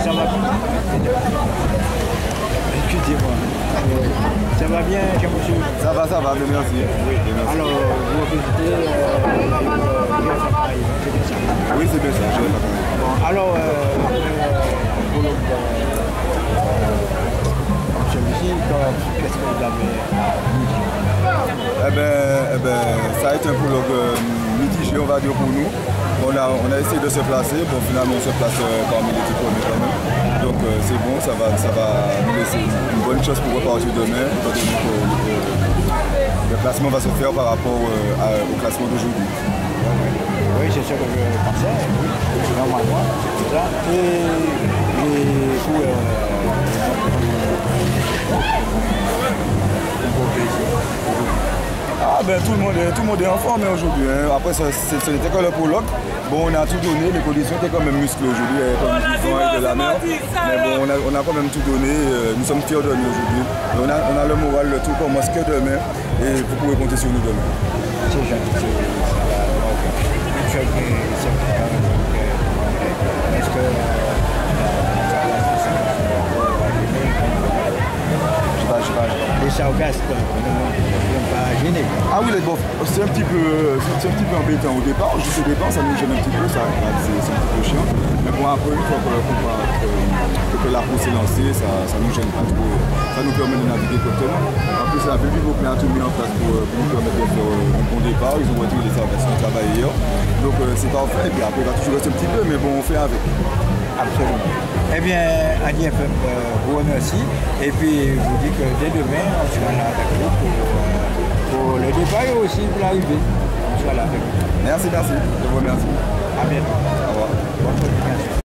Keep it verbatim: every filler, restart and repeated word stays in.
Ça va bien. Excusez-moi. Ça va bien, Jean-Monsieur? Ça va, ça va, mais merci. Oui, merci. Alors, vous représentez euh, Oui, c'est bien ça. Bon, alors, euh, pour le celui-ci, qu'est-ce que vous avez eh ben, eh ben, ça a été un prologue euh, mitigé, on va dire, pour nous. On a, on a essayé de se placer, bon finalement on se place euh, parmi les dix premiers quand même. Donc euh, c'est bon, ça va, ça va nous laisser une bonne chose pour repartir demain, étant donné que euh, le classement va se faire par rapport euh, à, au classement d'aujourd'hui. Oui, c'est ce que je pensais, oui, normalement, c'est ça. Et les coups, euh, Ah ben tout le monde est, tout le monde est en forme aujourd'hui. Hein. Après ce n'était que le prologue. Bon, on a tout donné, les conditions étaient quand même musclées aujourd'hui, comme du vent et de la mer. Mais bon, on a, on a quand même tout donné. Nous sommes fiers de nous aujourd'hui. On a, on a le moral, le tout commence que demain. Et vous pouvez compter sur nous demain. C'est gentil, c'est Est-ce que les sargastes ne vont pas gêner? Ah oui, bon, c'est un petit peu, c'est un petit peu embêtant au départ. Juste au départ, ça nous gêne un petit peu, ça, c'est un petit peu chiant. Mais bon, après, une fois que, que, que la course est lancée, ça, ça nous gêne pas trop. Ça nous permet de naviguer correctement. En plus, la Belgique a tout mis en place pour, pour nous permettre de faire un bon départ. Ils ont retiré les sargastes qui travaillent hier. Donc euh, c'est parfait. Et puis après, il va toujours rester un petit peu, mais bon, on fait avec. Absolument. Eh bien, Adi F M euh, vous remercie. Et puis, vous dit que dès demain, on sera là avec vous pour, euh, pour le départ et aussi pour l'arrivée. On sera là avec vous. Merci, merci. Je vous remercie. À bientôt. Au revoir. Bonne continuation.